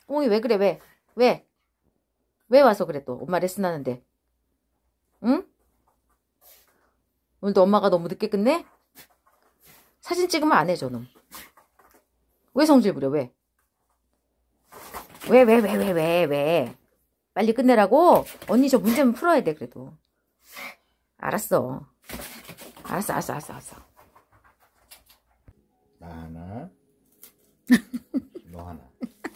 뽕이 왜 그래, 왜? 왜? 왜 와서 그래, 또? 엄마 레슨 하는데. 응? 오늘도 엄마가 너무 늦게 끝내? 사진 찍으면 안 해, 저놈. 왜 성질 부려, 왜? 왜? 빨리 끝내라고? 언니 저 문제는 풀어야 돼, 그래도. 알았어. 알았어. 나 하나, 너 하나.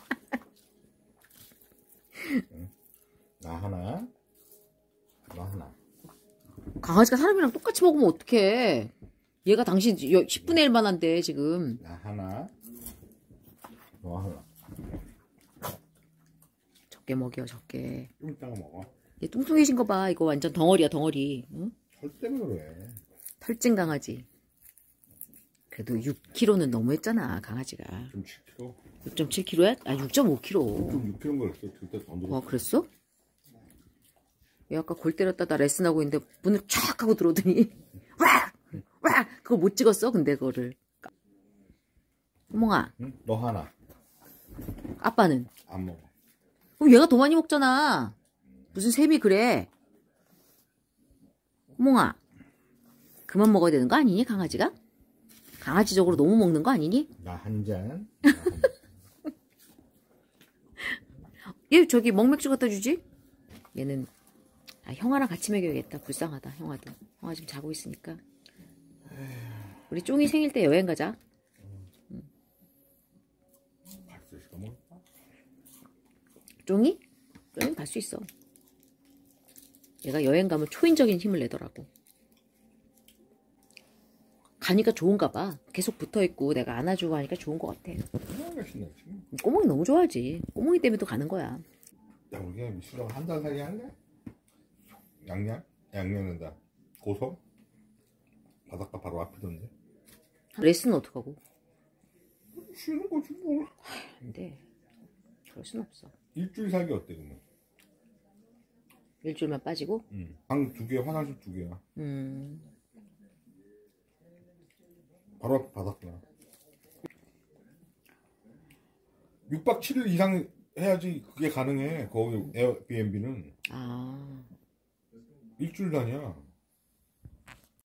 응? 나 하나, 너 하나. 강아지가 사람이랑 똑같이 먹으면 어떡해. 얘가 당신 10분의 1만 한데, 지금. 나 하나, 너 하나. 적게 먹여, 적게. 좀 이따가 먹어. 얘 뚱뚱해진 거 봐. 이거 완전 덩어리야, 덩어리. 응? 털 때문에 그래. 털찐 강아지. 그래도 6kg는 너무했잖아, 강아지가. 좀 7kg. 6.7kg야? 아, 6.5kg. 좀 6kg인 걸 그랬어. 그때 더 늘었어. 그랬어? 얘 아까 골 때렸다 나 레슨하고 있는데 문을 촥 하고 들어오더니 와! 그거 못 찍었어, 근데 그거를. 호몽아, 응? 너 하나. 아빠는? 안 먹어. 그럼 얘가 더 많이 먹잖아. 무슨 셈이 그래. 호몽아, 그만 먹어야 되는 거 아니니, 강아지가? 강아지적으로 너무 먹는 거 아니니? 나 한 잔. 얘 저기 먹맥주 갖다 주지? 얘는 형아랑 같이 먹여야겠다. 불쌍하다, 형아도. 형아 지금 자고 있으니까. 우리 쫑이 생일 때 여행 가자. 갈수 있을까 뭐? 쫑이? 쫑이 갈 수 있어. 얘가 여행 가면 초인적인 힘을 내더라고. 가니까 좋은가 봐. 계속 붙어있고 내가 안아주고 하니까 좋은 것 같아. 얼마나 신나지? 꼬몽이 너무 좋아하지. 꼬몽이 때문에 또 가는 거야. 야, 우리가 미술하고 한 달 사이에 할래? 양양된다. 고성? 바닷가 바로 앞이던데. 레슨은 어떡하고? 쉬는 거지 뭐. 안 돼. 그럴 순 없어. 일주일 살기 어때 그러면? 일주일만 빠지고? 응. 방 2개, 화장실 2개야. 바로 앞에 바닷가. 6박 7일 이상 해야지 그게 가능해. 거기 에어비앤비는 아. 일주일 다녀.